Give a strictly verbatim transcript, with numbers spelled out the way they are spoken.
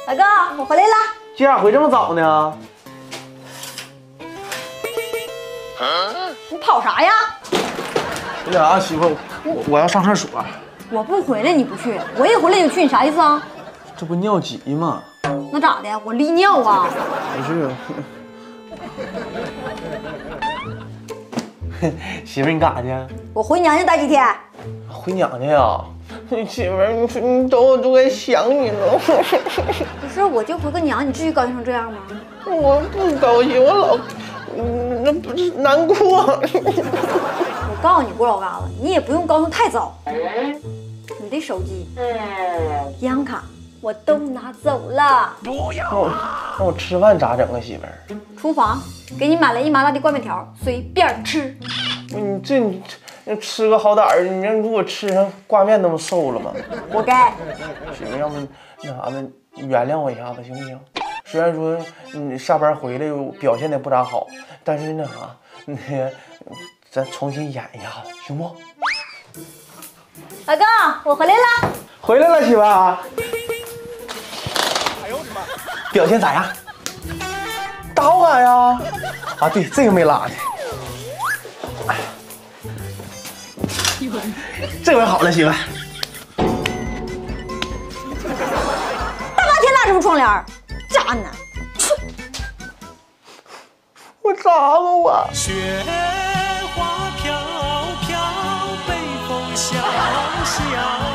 大哥，我回来了。 今咋回这么早呢？ 你跑啥呀？ 那啥，媳妇，我我要上厕所。 我不回来你不去，我一回来就去，你啥意思啊？ 这不尿急吗？ 那咋的？我利尿啊？ 不是。媳妇，你干啥去？ 我回娘家待几天。 回娘家呀？媳妇，你说你走，我都该想你了。 不是，我就回个娘，你至于高兴成这样吗？ 我不高兴，我老，嗯，那不是难过。 我告诉你，郭老嘎子，你也不用高兴太早。你的手机、银行卡我都拿走了。 不要。那我那我吃饭咋整啊，媳妇儿？ 厨房给你买了一麻辣的灌面条，随便吃。 你这你这吃个好歹儿，你让如果吃上挂面那么瘦了吗？ 活该。 媳妇，要不那啥子，原谅我一下子行不行？虽然说你下班回来表现的不咋好，但是那啥，那个咱重新演一下子，行不？ 大哥，我回来了。 回来了，媳妇。哎呦我的妈！表现咋样？大好感呀！啊，对，这个没拉呢。这回好了，媳妇。 大白天拉什么窗帘？渣男！ 我咋了我？ 雪花飘飘，北风萧萧。